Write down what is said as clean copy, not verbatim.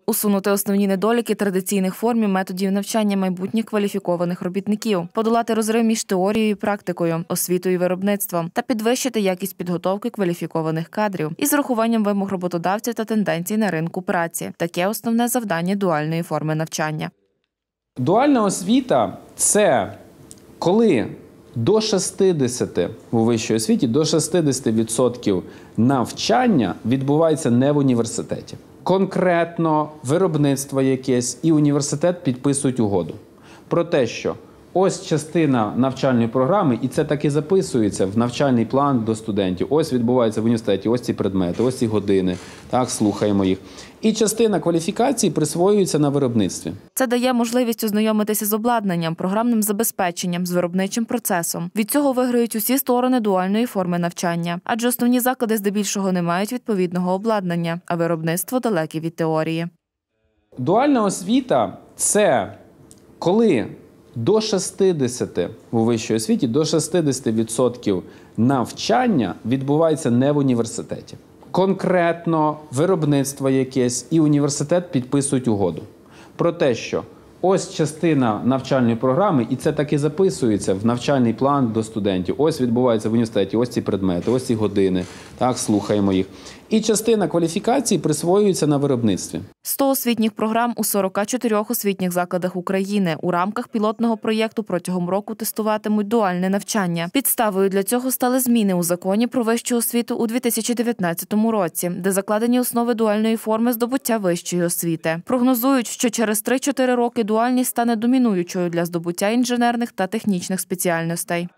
Усунути основні недоліки традиційних форм і методів навчання майбутніх кваліфікованих робітників, подолати розрив між теорією і практикою, освітою і виробництвом та підвищити якість підготовки кваліфікованих кадрів із урахуванням вимог роботодавців та тенденцій на ринку праці. Таке основне завдання дуальної форми навчання. Дуальна освіта – це коли до 60% у вищій освіті, до 60% навчання відбувається не в університеті. Конкретно виробництво якесь і університет підписують угоду про те, що ось частина навчальної програми, і це так і записується в навчальний план до студентів. Ось відбувається в університеті, ось ці предмети, ось ці години, так, слухаємо їх. І частина кваліфікації присвоюється на виробництві. Це дає можливість ознайомитися з обладнанням, програмним забезпеченням, з виробничим процесом. Від цього виграють усі сторони дуальної форми навчання. Адже основні заклади здебільшого не мають відповідного обладнання, а виробництво далеке від теорії. Дуальна освіта – це коли до 60% у вищій освіті, до 60% навчання відбувається не в університеті. Конкретно виробництво якесь і університет підписують угоду про те, що ось частина навчальної програми, і це так і записується в навчальний план до студентів. Ось відбувається в університеті, ось ці предмети, ось ці години, так, слухаємо їх. І частина кваліфікації присвоюється на виробництві. 100 освітніх програм у 44 освітніх закладах України у рамках пілотного проєкту протягом року тестуватимуть дуальне навчання. Підставою для цього стали зміни у Законі про вищу освіту у 2019 році, де закладені основи дуальної форми здобуття вищої освіти. Прогнозують, що через 3-4 роки дуальність стане домінуючою для здобуття інженерних та технічних спеціальностей.